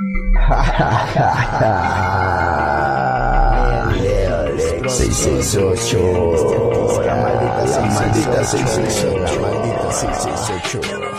Lex 668, la maldita 668.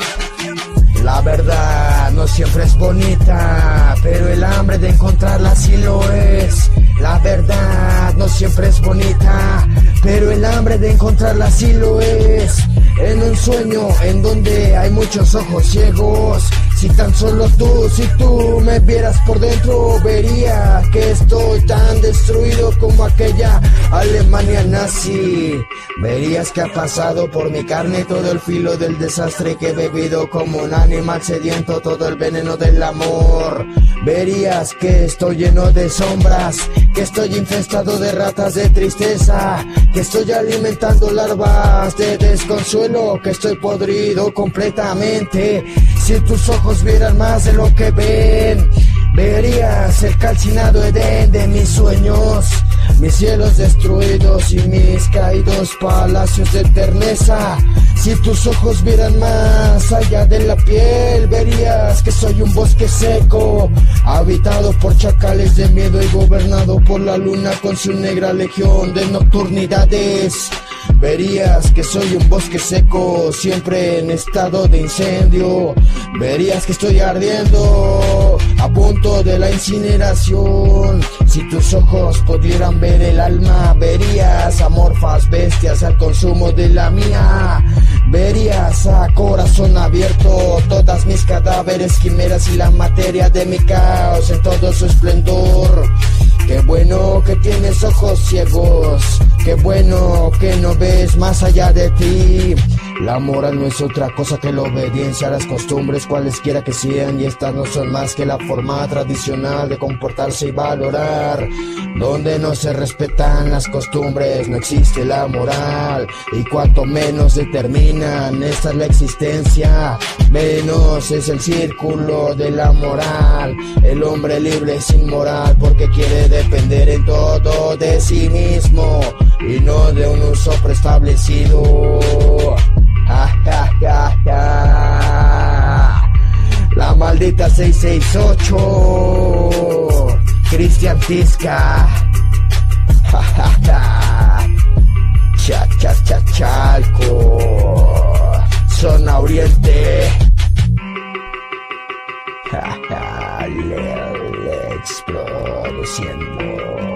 La verdad no siempre es bonita, pero el hambre de encontrarla sí lo es. La verdad no siempre es bonita, pero el hambre de encontrarla sí lo es. En un sueño en donde hay muchos ojos ciegos, si tan solo si tú me vieras por dentro, verías que estoy tan destruido como aquella Alemania nazi. Verías que ha pasado por mi carne todo el filo del desastre, que he bebido como un animal sediento todo el veneno del amor. Verías que estoy lleno de sombras, que estoy infestado de ratas de tristeza, que estoy alimentando larvas de desconsuelo, que estoy podrido completamente. Si tus ojos vieran más de lo que ven, verías el calcinado Edén de mis sueños, mis cielos destruidos y mis caídos palacios de terneza. Si tus ojos vieran más allá de la piel, verías que soy un bosque seco, habitado por chacales de miedo y gobernado por la luna con su negra legión de nocturnidades. Verías que soy un bosque seco, siempre en estado de incendio. Verías que estoy ardiendo, a punto de la incineración. Si tus ojos pudieran ver el alma, verías amorfas bestias al consumo de la mía. Verías a corazón abierto todas mis cadáveres, quimeras y la materia de mi caos en todo su esplendor. Qué bueno que tienes ojos ciegos, qué bueno que no ves más allá de ti. La moral no es otra cosa que la obediencia a las costumbres cualesquiera que sean, y estas no son más que la forma tradicional de comportarse y valorar. Donde no se respetan las costumbres no existe la moral, y cuanto menos determinan esta es la existencia, menos es el círculo de la moral. El hombre libre es inmoral porque quiere depender en todo de sí mismo y no de un uso preestablecido. La maldita 668, Cristian Tisca. Chalco, zona oriente. Lex produciendo.